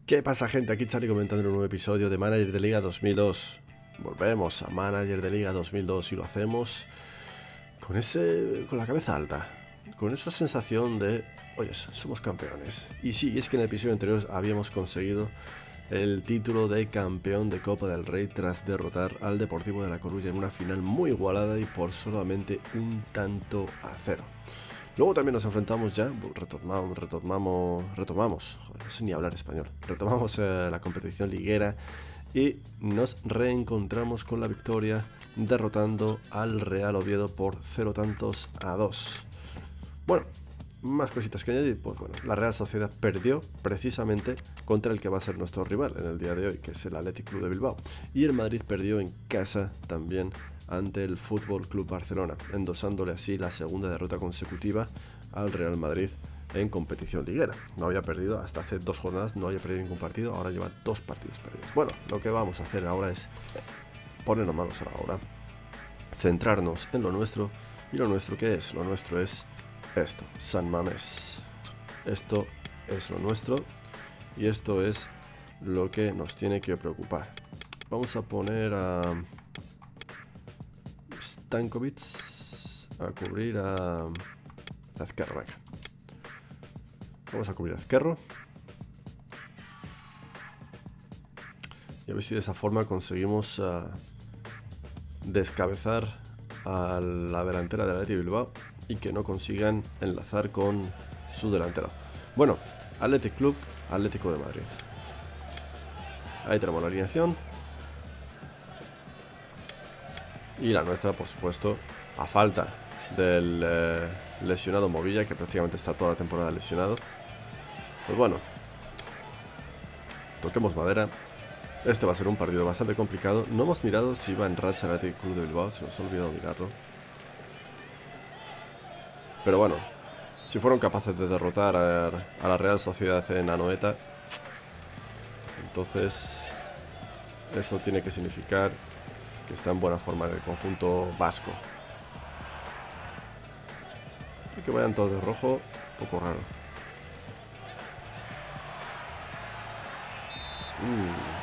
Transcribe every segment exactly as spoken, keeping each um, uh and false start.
¿Qué pasa, gente? Aquí Charlie comentando un nuevo episodio de Manager de Liga dos mil dos. Volvemos a Manager de Liga dos mil dos y lo hacemos con ese, con la cabeza alta, con esa sensación de, oye, somos campeones. Y sí, es que en el episodio anterior habíamos conseguido el título de campeón de Copa del Rey tras derrotar al Deportivo de La Coruña en una final muy igualada y por solamente un tanto a cero. Luego también nos enfrentamos ya, retomamos, retomamos, retomamos, joder, no sé ni hablar español, retomamos eh, la competición liguera y nos reencontramos con la victoria derrotando al Real Oviedo por cero tantos a dos. Bueno, más cositas que añadir, pues bueno, la Real Sociedad perdió precisamente contra el que va a ser nuestro rival en el día de hoy, que es el Athletic Club de Bilbao, y el Madrid perdió en casa también ante el Fútbol Club Barcelona, endosándole así la segunda derrota consecutiva al Real Madrid en competición liguera. No había perdido hasta hace dos jornadas, no había perdido ningún partido, ahora lleva dos partidos perdidos. Bueno, lo que vamos a hacer ahora es ponernos manos a la obra, centrarnos en lo nuestro, y lo nuestro ¿qué es? Lo nuestro es esto, San Mamés. Esto es lo nuestro y esto es lo que nos tiene que preocupar. Vamos a poner a Stankovic a cubrir a Azquerro. Venga. Vamos a cubrir a Azquerro y a ver si de esa forma conseguimos uh, descabezar a la delantera del Athletic Bilbao y que no consigan enlazar con su delantero. Bueno, Athletic Club, Atlético de Madrid. Ahí tenemos la alineación. Y la nuestra, por supuesto, a falta del eh, lesionado Movilla, que prácticamente está toda la temporada lesionado. Pues bueno, toquemos madera. Este va a ser un partido bastante complicado. No hemos mirado si iba en racha el Athletic Club de Bilbao, se nos ha olvidado mirarlo. Pero bueno, si fueron capaces de derrotar a, a la Real Sociedad en Anoeta, entonces eso tiene que significar que está en buena forma en el conjunto vasco. Y que vayan todos de rojo, un poco raro. Mm.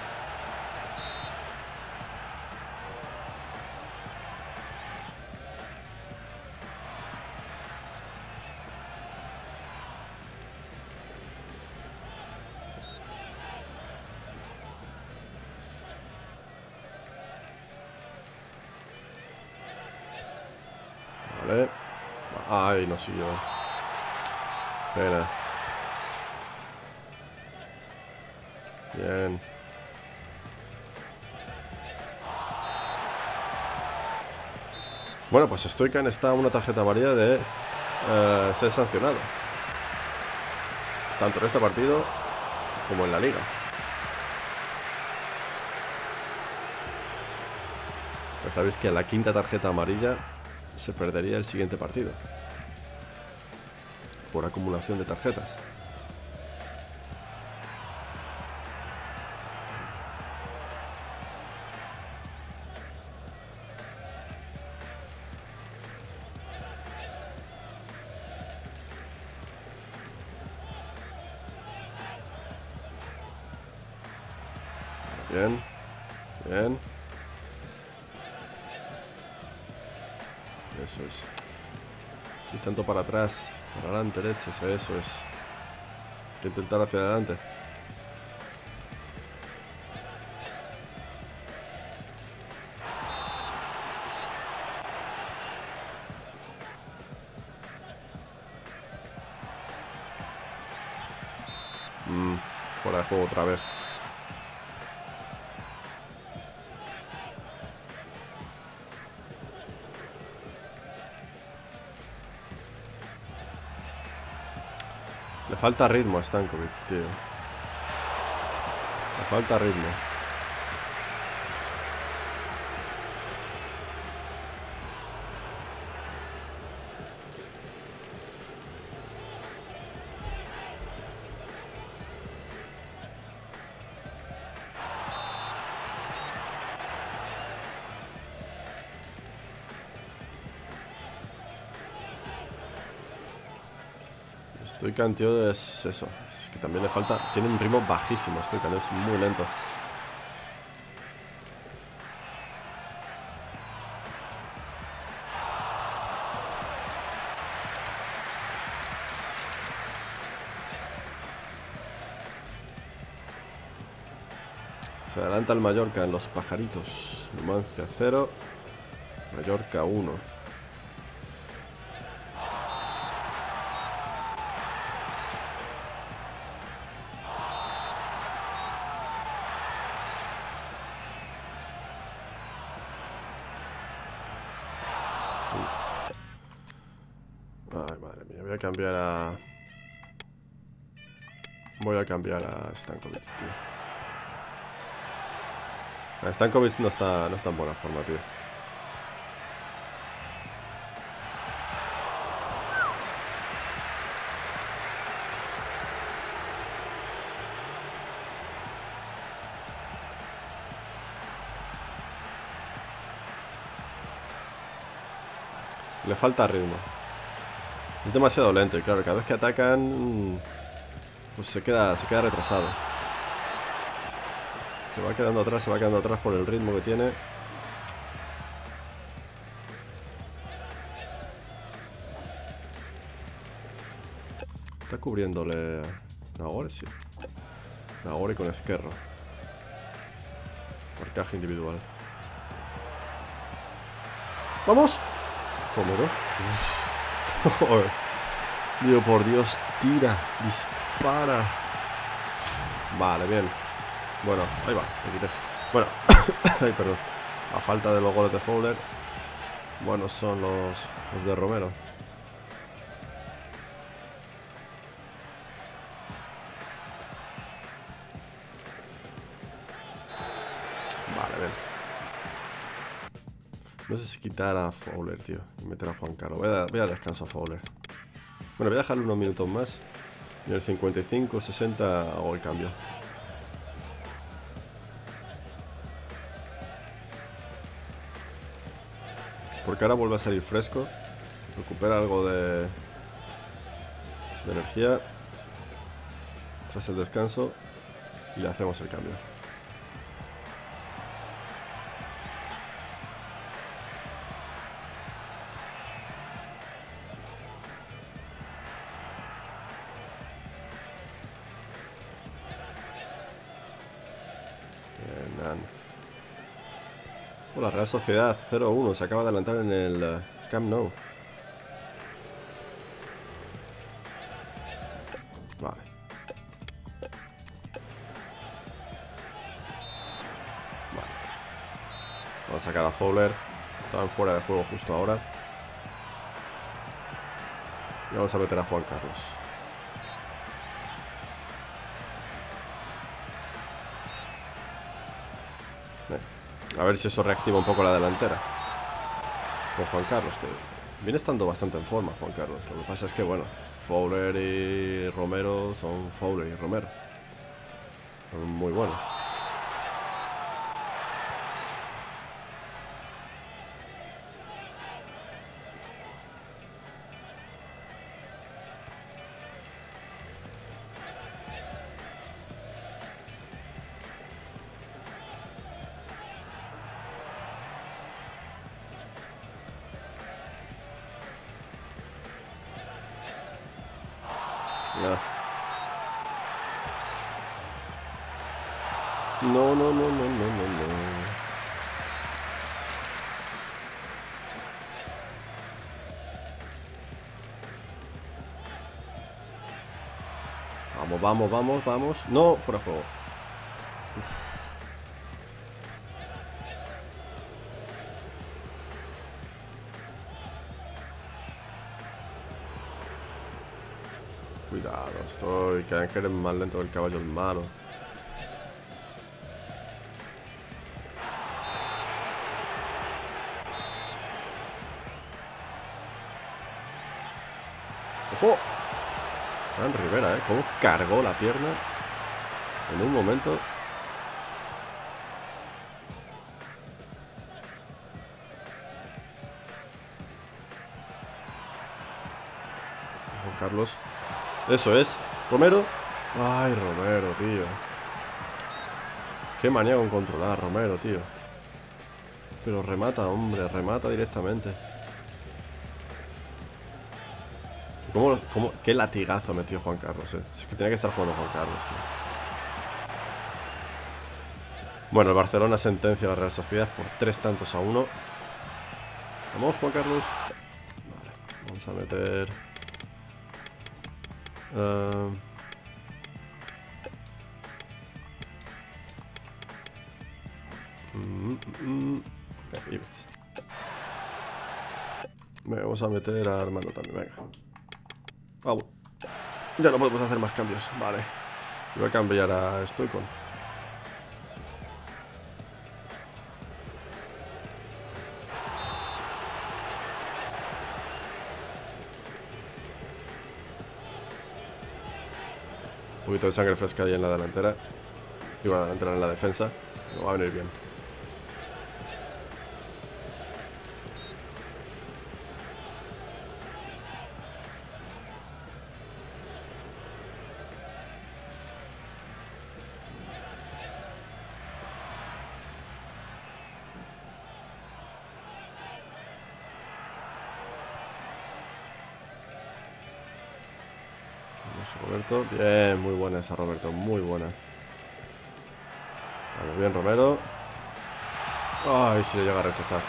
Vale. Ay, no siguió. Pena. Bien. Bueno, pues Stoican está a una tarjeta amarilla de eh, ser sancionado. Tanto en este partido como en la liga. Pues sabéis que a la quinta tarjeta amarilla se perdería el siguiente partido por acumulación de tarjetas. Bien, bien. Eso es. Si tanto para atrás, para adelante, leches, eso es. Hay que intentar hacia adelante. Mm, fuera de juego otra vez. Le falta ritmo a Stankovic, tío. Le falta ritmo. Stoican, tío, es eso. Es que también le falta... Tiene un ritmo bajísimo Stoican, es muy lento. Se adelanta el Mallorca en los pajaritos. Numancia cero. Mallorca uno. Ay, madre mía, voy a cambiar a... Voy a cambiar a Stankovic, tío. A Stankovic no está, no está en buena forma, tío. Le falta ritmo. Es demasiado lento y claro, cada vez que atacan, pues se queda, se queda retrasado. Se va quedando atrás, se va quedando atrás por el ritmo que tiene. Está cubriéndole a Nagore, sí. Nagore con Ezquerro. Marcaje individual. ¡Vamos! ¿Cómo no? Dios, por Dios, tira, dispara. Vale, bien. Bueno, ahí va, me quité. Bueno, ay, perdón. A falta de los goles de Fowler, buenos son los, los de Romero. Vale, bien. No sé si quitar a Fowler, tío, y meter a Juan Carlos. Voy a, voy a descanso a Fowler. Bueno, voy a dejarle unos minutos más. Y en el cincuenta y cinco, sesenta hago el cambio. Porque ahora vuelve a salir fresco. Recupera algo de, de energía tras el descanso. Y le hacemos el cambio. La Real Sociedad cero uno se acaba de adelantar en el uh, Camp Nou. Vale. Vale. Vamos a sacar a Fowler. Estaban fuera de juego justo ahora. Y vamos a meter a Juan Carlos. A ver si eso reactiva un poco la delantera con Juan Carlos, que viene estando bastante en forma Juan Carlos. Lo que pasa es que, bueno, Fowler y Romero son Fowler y Romero. Son muy buenos. No, no, no, no, no, no, no. Vamos, vamos, vamos, vamos. No, fuera de juego. Uf. Cuidado, estoy. Que eres más lento que el caballo en mano. ¡Ojo! Fran Rivera, ¿eh? Cómo cargó la pierna en un momento. Juan Carlos. Eso es. Romero. Ay, Romero, tío. Qué manía con controlar, Romero, tío. Pero remata, hombre, remata directamente. ¿Cómo, cómo, qué latigazo metió Juan Carlos, eh? Es que tenía que estar jugando Juan Carlos, tío. Bueno, el Barcelona sentencia a la Real Sociedad por tres tantos a uno. Vamos, Juan Carlos. Vale, vamos a meter... Uh... Mm, mm, mm. Venga, vamos a meter a Armando también, venga. Vamos. Ya no podemos hacer más cambios, vale. Voy a cambiar a Stoikon. Un poquito de sangre fresca ahí en la delantera. Digo, la delantera en la defensa. No va a venir bien. Roberto, bien, muy buena esa Roberto, muy buena. Vamos bien, Romero. Ay, si le llega a rechazar.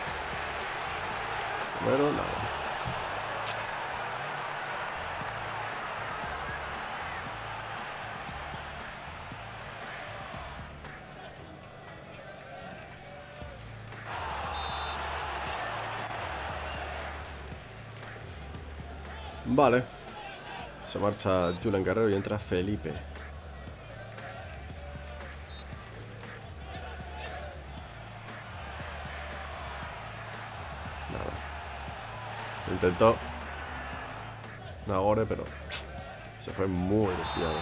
Romero, nada. Vale. Se marcha Julen Guerrero y entra Felipe. Nada. Lo intentó Nagore, pero se fue muy desviado.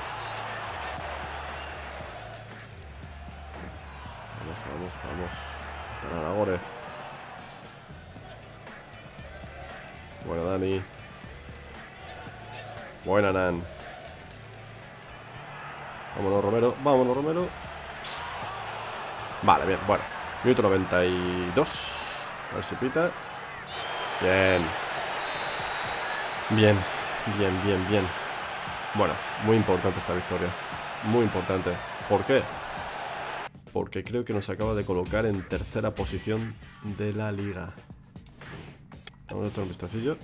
Vamos, vamos, vamos. Está Nagore. Bueno, Dani. Buena, Nan. Vámonos, Romero. Vámonos, Romero. Vale, bien, bueno. Minuto noventa y dos. A ver si pita. Bien. Bien, bien, bien, bien. Bueno, muy importante esta victoria. Muy importante. ¿Por qué? Porque creo que nos acaba de colocar en tercera posición de la liga. Vamos a echar un vistacillo.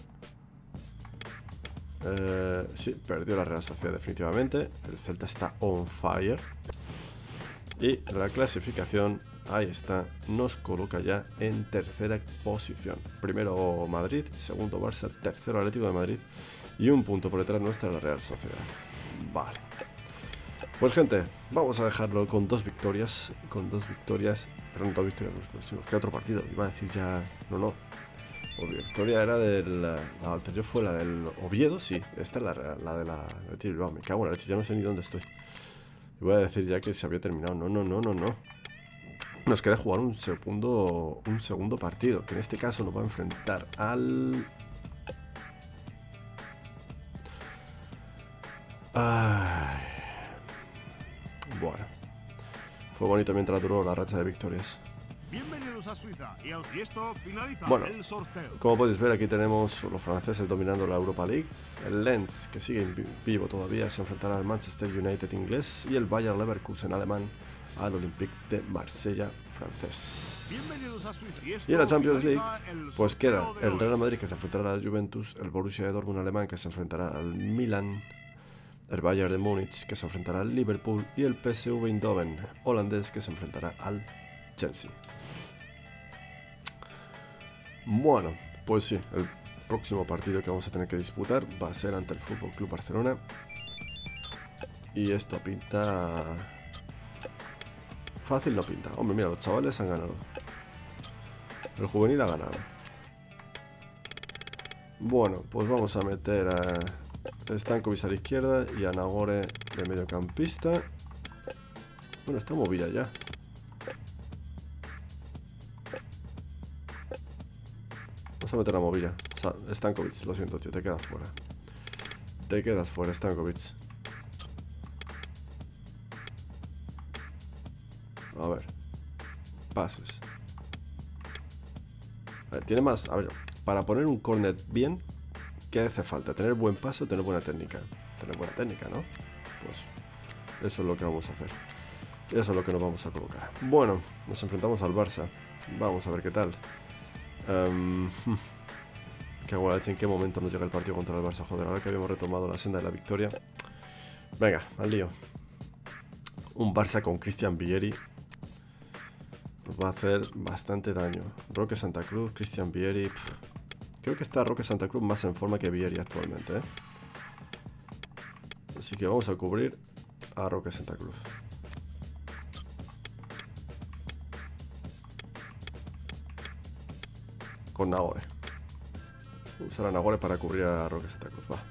Eh, sí, perdió la Real Sociedad definitivamente. El Celta está on fire. Y la clasificación, ahí está, nos coloca ya en tercera posición. Primero Madrid, segundo Barça, tercero Atlético de Madrid y un punto por detrás nuestra la Real Sociedad. Vale. Pues gente, vamos a dejarlo con dos victorias. Con dos victorias. Perdón, dos victorias. Nos queda otro partido. Iba a decir ya... No, no. La victoria era del... La anterior fue la del Oviedo, sí. Esta es la, la de la... Me cago en la leche, ya no sé ni dónde estoy. Voy a decir ya que se había terminado. No, no, no, no, no. Nos queda jugar un segundo... Un segundo partido. Que en este caso nos va a enfrentar al... Ay. Bueno. Fue bonito mientras duró la racha de victorias. Bienvenidos a Suiza y al esto finaliza bueno, el sorteo. Como podéis ver, aquí tenemos los franceses dominando la Europa League. El Lens, que sigue vivo todavía, se enfrentará al Manchester United inglés y el Bayer Leverkusen alemán al Olympique de Marsella francés. Bienvenidos a Suiza y, y en la Champions League, pues queda el Real Madrid, que se enfrentará a la Juventus, el Borussia Dortmund alemán, que se enfrentará al Milan, el Bayern de Múnich, que se enfrentará al Liverpool, y el P S V Eindhoven holandés, que se enfrentará al Chelsea. Bueno, pues sí, el próximo partido que vamos a tener que disputar va a ser ante el Fútbol Club Barcelona. Y esto pinta... Fácil no pinta. Hombre, mira, los chavales han ganado. El juvenil ha ganado. Bueno, pues vamos a meter a Stankovic a la izquierda y a Nagore de mediocampista. Bueno, está movida ya. Vamos a meter a Movilla. O sea, Stankovic, lo siento, tío, te quedas fuera. Te quedas fuera, Stankovic. A ver. Pases. A ver, tiene más... A ver, para poner un cornet bien, ¿qué hace falta? ¿Tener buen pase o tener buena técnica? Tener buena técnica, ¿no? Pues eso es lo que vamos a hacer. Eso es lo que nos vamos a colocar. Bueno, nos enfrentamos al Barça. Vamos a ver qué tal. Um, qué guay, ¿en qué momento nos llega el partido contra el Barça? Joder, ahora que habíamos retomado la senda de la victoria. Venga, al lío. Un Barça con Christian Vieri nos va a hacer bastante daño. Roque Santa Cruz, Christian Vieri. Pff. Creo que está Roque Santa Cruz más en forma que Vieri actualmente, ¿eh? Así que vamos a cubrir a Roque Santa Cruz. Con Nagore. Usar a Nagore para cubrir a Roque Santa Cruz. Va.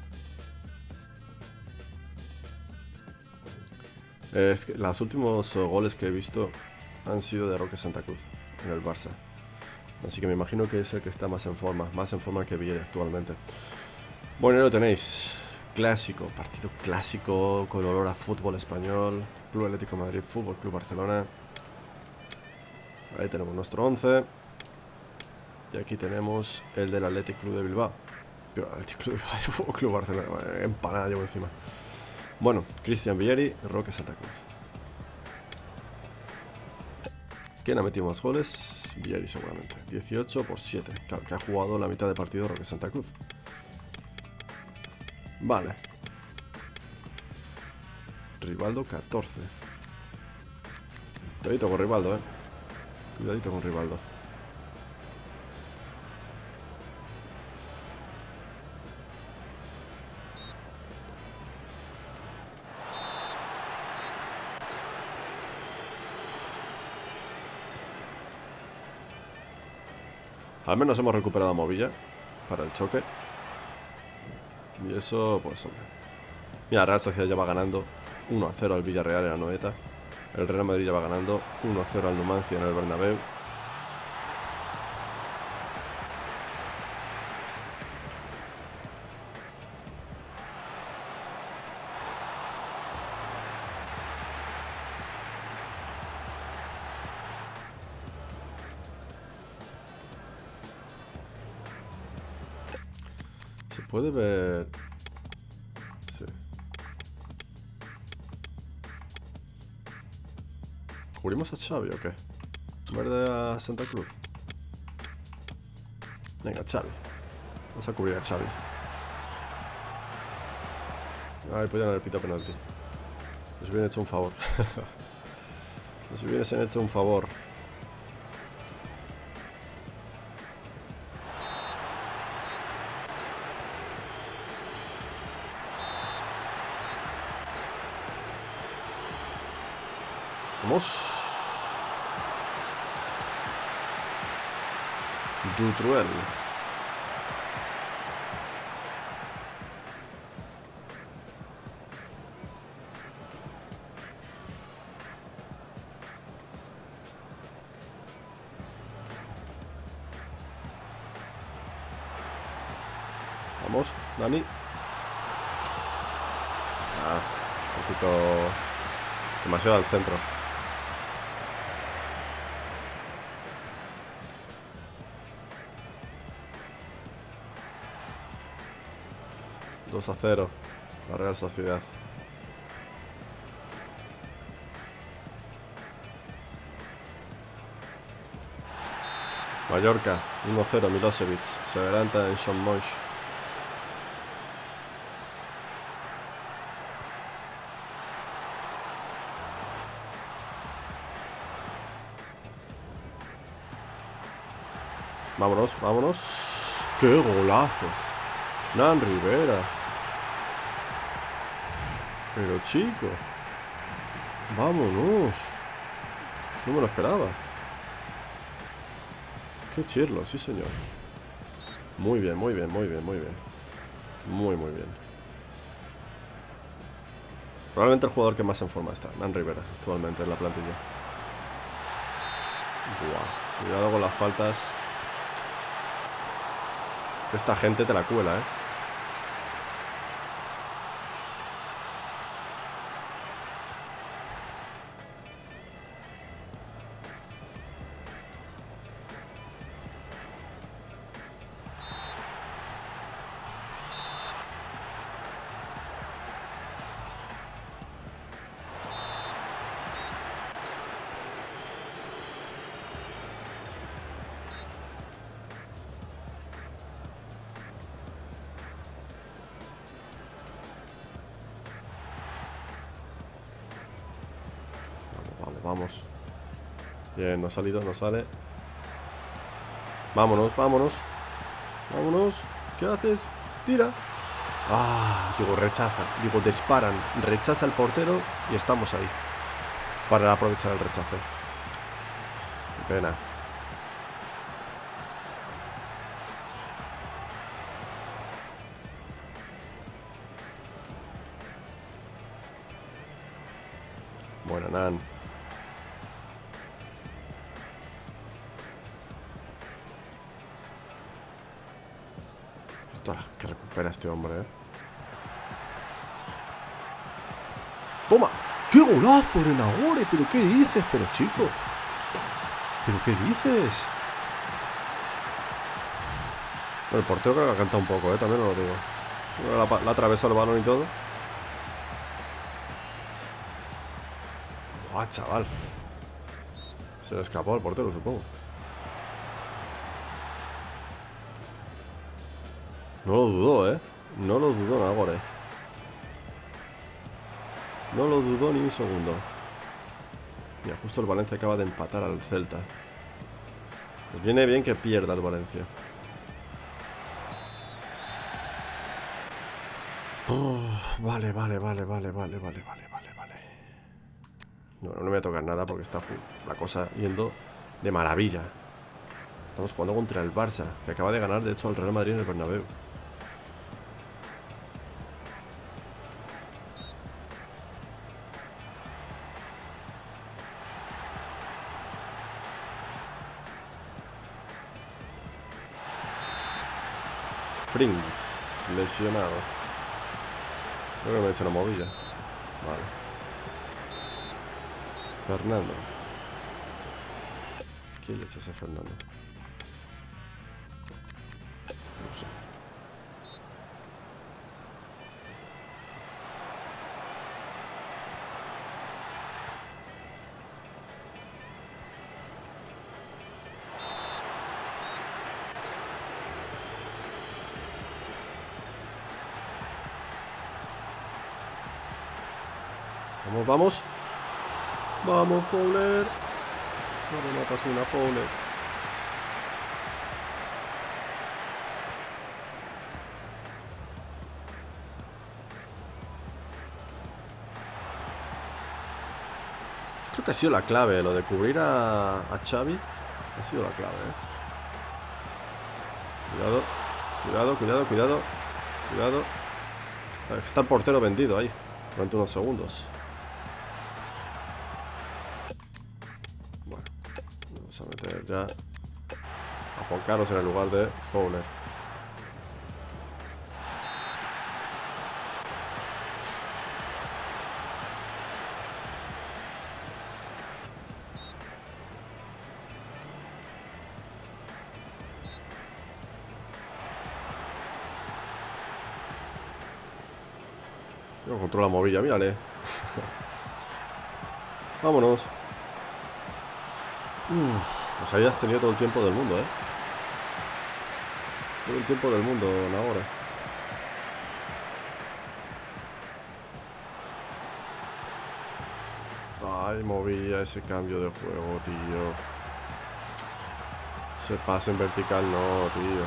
Eh, es que los últimos goles que he visto han sido de Roque Santa Cruz en el Barça. Así que me imagino que es el que está más en forma. Más en forma que Vieri actualmente. Bueno, ahí lo tenéis. Clásico, partido clásico con olor a fútbol español. Club Atlético de Madrid, Fútbol Club Barcelona. Ahí tenemos nuestro once. Y aquí tenemos el del Athletic Club de Bilbao. Athletic Club de Bilbao, Fútbol Club Barcelona. Empanada llevo encima. Bueno, Christian Vieri, Roque Santa Cruz. ¿Quién ha metido más goles? Vieri seguramente. dieciocho por siete. Claro, que ha jugado la mitad de partido Roque Santa Cruz. Vale. Rivaldo catorce. Cuidadito con Rivaldo, eh. Cuidadito con Rivaldo. Al menos hemos recuperado a Movilla para el choque. Y eso, pues hombre. Mira, Real Sociedad ya va ganando uno a cero al Villarreal en la Noeta. El Real Madrid ya va ganando uno a cero al Numancia en el Bernabéu. Se puede ver... Sí. ¿Cubrimos a Xavi o qué? ¿Verde a Santa Cruz? Venga, Xavi. Vamos a cubrir a Xavi. Ay, pues ya no le pito penalti. Nos hubieran hecho un favor. Nos hubiesen hecho un favor. Vamos. Dutruel. Vamos, Dani. Ah, un poquito... demasiado al centro. dos a cero. La Real Sociedad. Mallorca, uno a cero, Milosevic. Se adelanta en Sean Moix. Vámonos, vámonos. ¡Qué golazo! Nan Rivera. Pero chico. Vámonos. No me lo esperaba. Qué chirlo, sí señor. Muy bien, muy bien, muy bien, muy bien. Muy, muy bien. Probablemente el jugador que más en forma está, Nan Rivera, actualmente en la plantilla. Buah, cuidado con las faltas. Esta gente te la cuela, eh. Vale, vamos. Bien, no ha salido, no sale. Vámonos, vámonos. Vámonos. ¿Qué haces? Tira. Ah, digo, rechaza. Digo, disparan. Rechaza el portero y estamos ahí. Para aprovechar el rechace. Qué pena. Buena, Nan. Ostras, que recupera este hombre, eh. ¡Toma! ¡Qué golazo, Renagore! ¿Pero qué dices? Pero chico. ¿Pero qué dices? Bueno, el portero creo que ha cantado un poco, eh. También os lo digo. La, la atravesó el balón y todo. ¡Buah, chaval! Se le escapó al portero, supongo. No lo dudó, ¿eh? No lo dudó Nagore. No lo dudó ni un segundo. Mira, justo el Valencia acaba de empatar al Celta. Pues viene bien que pierda el Valencia. Oh, vale, vale, vale, vale, vale, vale, vale, vale, vale. No, no me voy a tocar nada porque está la cosa yendo de maravilla. Estamos jugando contra el Barça, que acaba de ganar, de hecho, al Real Madrid en el Bernabéu. Frings, lesionado. Creo que me he hecho una movida. Vale. Fernando. ¿Quién es ese Fernando? No sé. Vamos, vamos. Vamos, Fowler. No me matas una, Fowler. Yo creo que ha sido la clave. Lo de cubrir a, a Xavi ha sido la clave, ¿eh? Cuidado. Cuidado, cuidado, cuidado. Cuidado. Está el portero vendido ahí. Durante unos segundos. Vamos a meter ya a Juan Carlos en el lugar de Fowler. No controla la movilla, mírale. Vámonos. Uf, pues ahí has tenido todo el tiempo del mundo, ¿eh? Todo el tiempo del mundo ahora. Ay, movía ese cambio de juego, tío. Ese pase en vertical no, tío.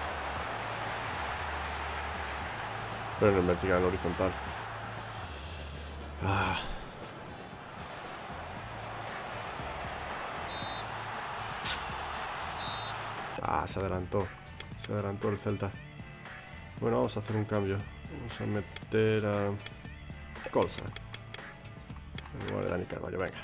Pero en el vertical, en el horizontal. Ah. Ah, se adelantó. Se adelantó el Celta. Bueno, vamos a hacer un cambio. Vamos a meter a Colsa en lugar de Dani Carvalho, venga.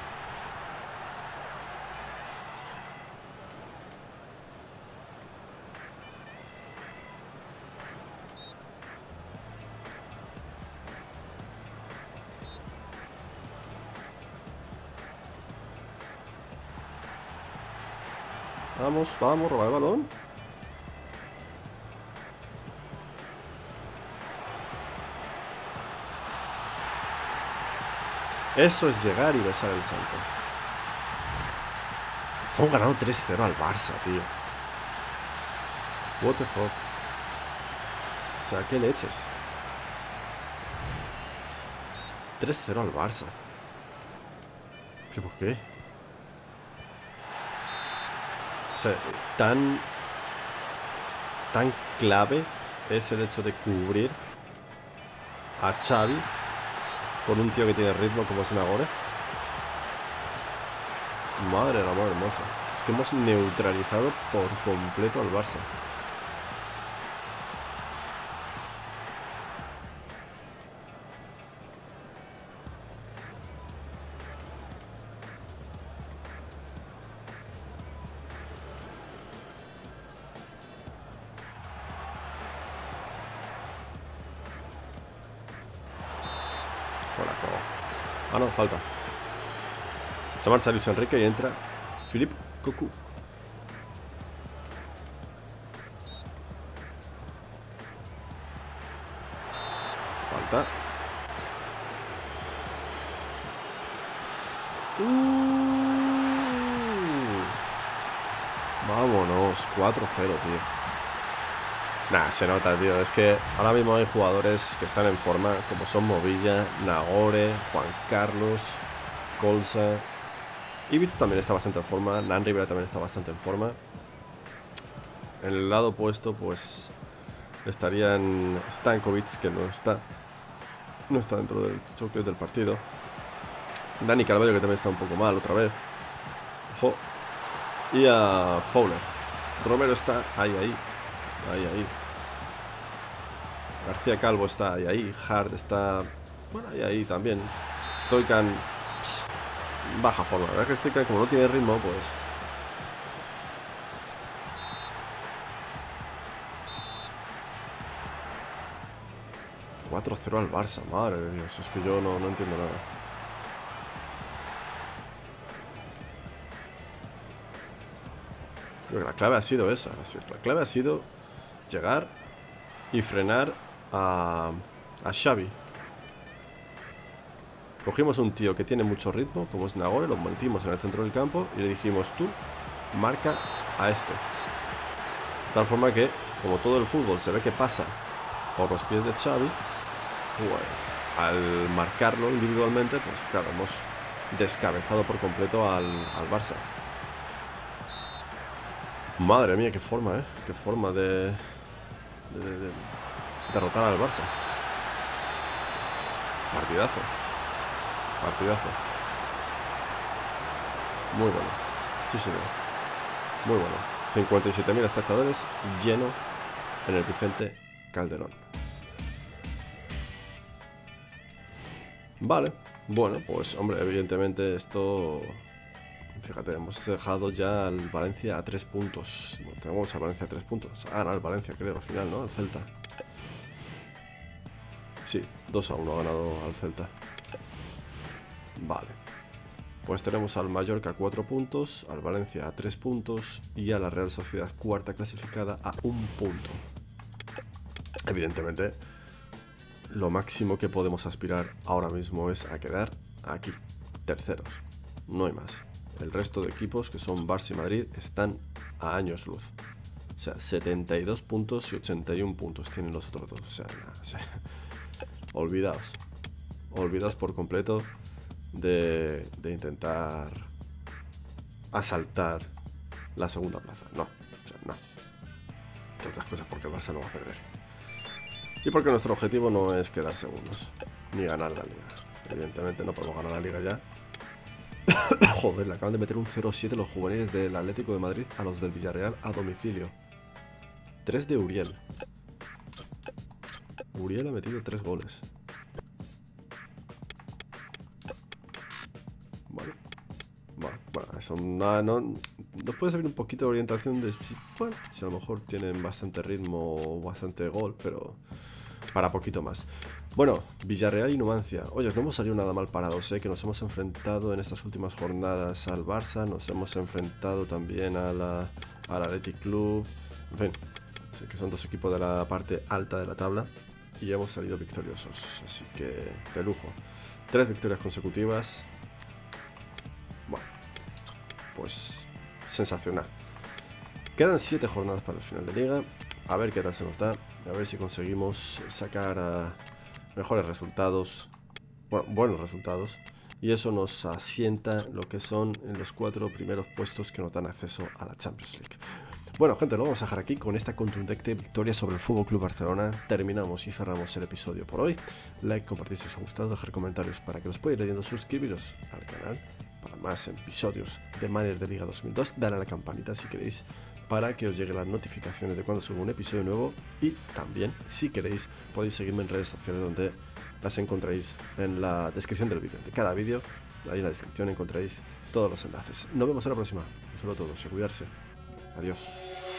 Vamos, vamos, robar el balón. Eso es llegar y besar el santo. Estamos ganando tres cero al Barça, tío. What the fuck. O sea, ¿qué leches? tres cero al Barça. ¿Pero por qué? O sea, tan... Tan clave es el hecho de cubrir a Xavi con un tío que tiene ritmo como es Nagore. Madre del amor hermoso. Es que hemos neutralizado por completo al Barça. Fuera de juego. Ah, no, falta. Se marcha Luis Enrique y entra Philippe Cocu. Falta. Uh. Vámonos, cuatro cero, tío. Nah, se nota, tío. Es que ahora mismo hay jugadores que están en forma, como son Movilla, Nagore, Juan Carlos, Colsa. Ibiza también está bastante en forma. Nan Rivera también está bastante en forma. En el lado opuesto, pues estarían Stankovic, que no está. No está dentro del choque del partido. Dani Carvalho, que también está un poco mal otra vez. Ojo. Y a Fowler. Romero está ahí, ahí. Ahí, ahí. García Calvo está ahí, ahí. Hart está... Bueno, ahí, ahí también. Stoican... Baja forma. La verdad es que Stoican, como no tiene ritmo, pues... cuatro cero al Barça. Madre de Dios. Es que yo no, no entiendo nada. Creo que la clave ha sido esa. La clave ha sido llegar y frenar a, a Xavi. Cogimos un tío que tiene mucho ritmo, como es Nagore, lo metimos en el centro del campo y le dijimos, tú, marca a este. De tal forma que, como todo el fútbol se ve que pasa por los pies de Xavi, pues al marcarlo individualmente, pues claro, hemos descabezado por completo al, al Barça. Madre mía, qué forma, ¿eh? Qué forma de, de, de, de derrotar al Barça. Partidazo. Partidazo. Muy bueno. Sí, señor. Muy bueno. cincuenta y siete mil espectadores, lleno en el Vicente Calderón. Vale. Bueno, pues, hombre, evidentemente esto... Fíjate, hemos dejado ya al Valencia a tres puntos. Bueno, tenemos al Valencia a tres puntos. Ah, no, el Valencia creo al final, ¿no? El Celta. Sí, dos a uno ha ganado al Celta. Vale. Pues tenemos al Mallorca a cuatro puntos, al Valencia a tres puntos y a la Real Sociedad cuarta clasificada a un punto. Evidentemente, lo máximo que podemos aspirar ahora mismo es a quedar aquí, terceros. No hay más. El resto de equipos, que son Barça y Madrid, están a años luz. O sea, setenta y dos puntos y ochenta y uno puntos tienen los otros dos. O sea, nada, o sea, olvidaos. Olvidaos por completo de, de intentar asaltar la segunda plaza. No, o sea, no. Entre otras cosas porque el Barça no va a perder. Y porque nuestro objetivo no es quedar segundos, ni ganar la liga. Evidentemente no podemos ganar la liga ya. Joder, le acaban de meter un cero siete los juveniles del Atlético de Madrid a los del Villarreal a domicilio. tres de Uriel. Uriel ha metido tres goles. Vale. Bueno, bueno, eso no, no, nos puede servir un poquito de orientación de... Bueno, si a lo mejor tienen bastante ritmo o bastante gol, pero... para poquito más. Bueno, Villarreal y Numancia. Oye, no hemos salido nada mal parados, ¿eh? Que nos hemos enfrentado en estas últimas jornadas al Barça. Nos hemos enfrentado también a la, al Athletic Club. En fin, sé que son dos equipos de la parte alta de la tabla. Y hemos salido victoriosos. Así que, de lujo. Tres victorias consecutivas. Bueno, pues sensacional. Quedan siete jornadas para el final de liga. A ver qué tal se nos da. A ver si conseguimos sacar uh, mejores resultados. Bueno, buenos resultados. y eso nos asienta lo que son los cuatro primeros puestos que nos dan acceso a la Champions League. Bueno, gente, lo vamos a dejar aquí con esta contundente victoria sobre el F C Barcelona. Terminamos y cerramos el episodio por hoy. Like, compartir si os ha gustado, dejar comentarios para que los pueda ir leyendo, suscribiros al canal para más episodios de Manager de Liga dos mil dos. Dale a la campanita si queréis para que os lleguen las notificaciones de cuando subo un episodio nuevo. Y también, si queréis, podéis seguirme en redes sociales donde las encontráis en la descripción del vídeo. De cada vídeo, ahí en la descripción encontráis todos los enlaces. Nos vemos en la próxima. Un saludo a todos y a cuidarse. Adiós.